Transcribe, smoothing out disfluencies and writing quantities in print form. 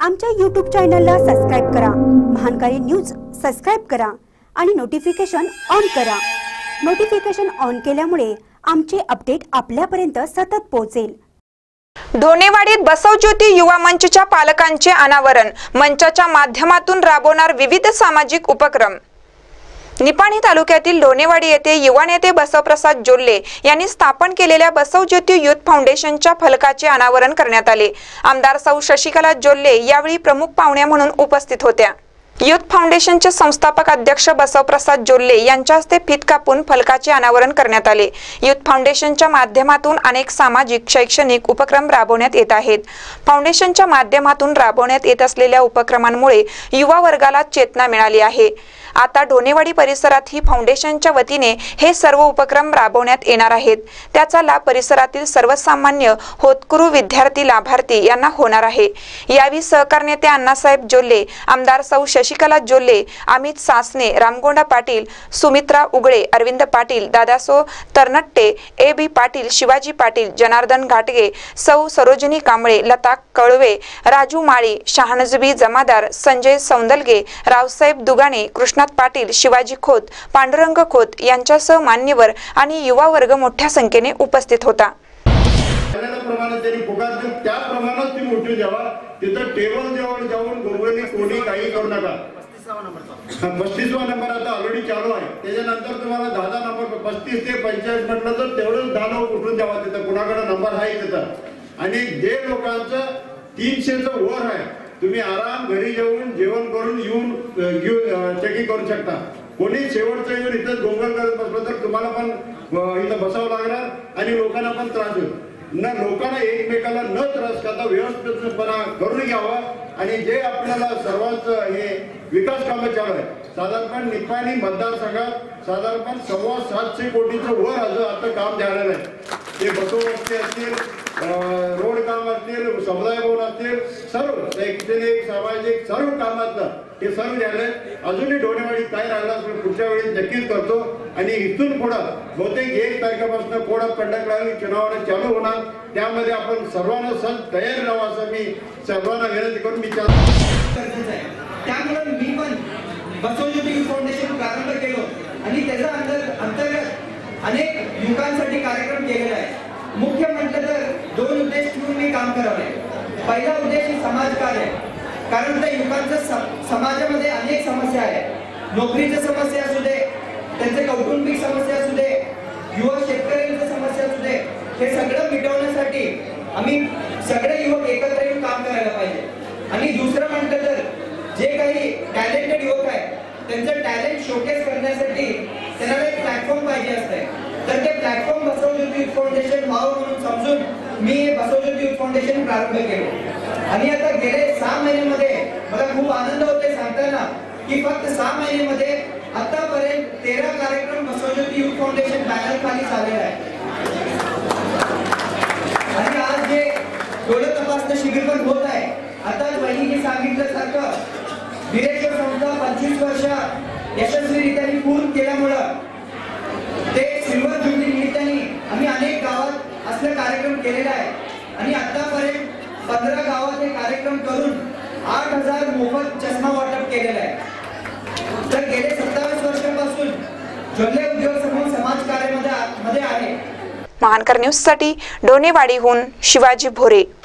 आमच्या YouTube चॅनलला subscribe करा, महानकारी न्यूज सबस्क्राइब करा आणि नोटिफिकेशन ऑन करा। नोटिफिकेशन ऑन केल्यामुळे आमचे अपडेट आपल्यापर्यंत सतत पोहोचेल। ढोणेवाडीत बसव ज्योती युवा मंचच्या पालकांचे अनावरण, मंचाच्या माध्यमातून राबवणार विविध सामाजिक उपक्रम। निपाणी तालुक्यातील ढोणेवाडी येथे युवा नेते बसवप्रसाद जोल्ले यांनी स्थापन केलेल्या बसव ज्योती युथ फाउंडेशनच्या फलकाचे अनावरण करण्यात आले। आमदार सौ शशिकला जोल्ले यावेळी प्रमुख पाहुण्या म्हणून उपस्थित होत्या। युथ फाउंडेशनचे संस्थापक अध्यक्ष बसवप्रसाद जोल्ले यांच्या हस्ते फीत कापून फलकाचे अनावरण करण्यात आले। युथ फाउंडेशनच्या माध्यमातून अनेक सामाजिक शैक्षणिक उपक्रम राबवण्यात येत आहेत। फाउंडेशनच्या माध्यमातून राबवण्यात येत असलेल्या उपक्रमांमुळे युवा वर्गाला चेतना मिळाली आहे। आता ढोणेवाडी परिसरात ही फाउंडेशनच्या वतीने हे सर्व उपक्रम राबवण्यात येणार आहेत। त्याचा लाभ परिसरातील सर्वसामान्य होतकरू विद्यार्थी लाभार्थी यांना होणार आहे। यावेळी सहकार नेते अण्णासाहेब जोल्ले, आमदार सौ शशिकला जोल्ले, अमित सासने, रामगोंडा पाटील, सुमित्रा उगळे, अरविंद पाटील, दादासो तरनट्टे, ए.बी. पाटील, शिवाजी पाटील, जनार्दन घाटगे, सौ सरोजिनी कांबळे, लता कळवे, राजू माळी, शहानजबी जमादार, संजय सौंदलगे, रावसाहेब दुगाणे, कृष्णात पाटील, शिवाजी खोत, पांडुरंग खोत यांच्यासह मान्यवर आणि युवा वर्ग मोठ्या संख्येने उपस्थित होता। टेबल जवळ जाऊन गुरुवारी कोणी काही करू नका। 35वा नंबर आता ऑलरेडी चालू आहे। त्याच्यानंतर तुम्हाला 10 नंबर 35 ते 45 म्हटलं तर तेवढंच 10 उठून द्यावा तिथं कुणाकडे नंबर आहे तिथं। आणि जे लोकांचं 300चं वर आहे तुम्ही आराम घरी जाऊन जेवण करून येऊन चेकिंग करू शकता। कोणी शेवटचं येऊन इथं गोंगल करत बसलं तर तुम्हाला पण इथं बसावं लागणार आणि लोकांना पण त्रास होईल ना। लोकांना एकमेकाला न त्रास करता व्यवस्थितपणा करून घ्यावा। आणि जे आपल्याला सर्वांचं हे विकास कामं चालू आहे, साधारणपणे निपाणी मतदारसंघात साधारणपणे 750 कोटीचं वर आता काम झालेलं आहे। ते बसवस्ती असतील, रोड काम असतील, समुदाय भवन असतील, सर्व शैक्षणिक सामाजिक सर्व कामातलं हे सर्व झालंय। अजूनही ढोणेवाडी काय राहिला असेल पुढच्या वेळी नक्कीच करतो। आणि इथून पुढं बहुतेक 1 तारखेपासून कोड ऑफ कंडक्ट लागली चुनाव चालू होणार, त्यामध्ये आपण सर्वांना सज्ज तयार राहावं असं मी सर्वांना विनंती करून मी त्यामुळे मी पण बसव ज्योती युथ फाउंडेशन प्रारंभ केलो आणि त्याच्या अंतर्गत अनेक युवकांसाठी कार्यक्रम केलेला आहे। मुख्य म्हटलं तर 2 उद्देश ठेवून मी काम करावे। पहिला उद्देश ही समाजकार्य, कारण त्या युवकांच्या समाजामध्ये अनेक समस्या आहेत। नोकरीच्या समस्या असू दे, त्यांचे कौटुंबिक समस्या असू दे, युवा शेतकऱ्यांच्या समस्या असू दे, हे सगळं मिटवण्यासाठी आम्ही सगळे युवक एकत्र येऊन काम करायला पाहिजे। आणि दुसरं म्हटलं तर जे काही टॅलेंटेड युवक आहेत त्यांचं टॅलेंट शोकेस करण्यासाठी त्यांना एक प्लॅटफॉर्म पाहिजे असते, तर ते platform Basav Jyoti youth foundation व्हावं म्हणून समजून मी बसव ज्योती युथ फाउंडेशन प्रारंभ केलं। आणि आता गेले 6 महिन्यांमध्ये मला खूप आनंद होते सांगताना की फक्त 6 महिन्यांमध्ये आतापर्यंत 13 कार्यक्रम Basav Jyoti youth foundation banner खाली झालेला आहे। आणि आज जे डोळे तपासणी शिबिर पण होत आहे। आता वहिनीने सांगितल्यासारखं बिरेश्वर संस्था 25 वर्ष यशस्वीरित्या पूर्ण केल्यामुळं ते सिल्वर जुबली निमित्ताने आम्ही अनेक गावात असले कार्यक्रम केलेले आहे। आणि आतापर्यंत 15 गावात हे कार्यक्रम करून 8000 मोफत चष्मा वाटप केलेला आहे। तर गेले 27 वर्षांपासून जोल्ले उद्योग समूह समाज कार्यामध्ये आहे। महानकर न्यूज साठी ढोणेवाडीहून शिवाजी भोरे।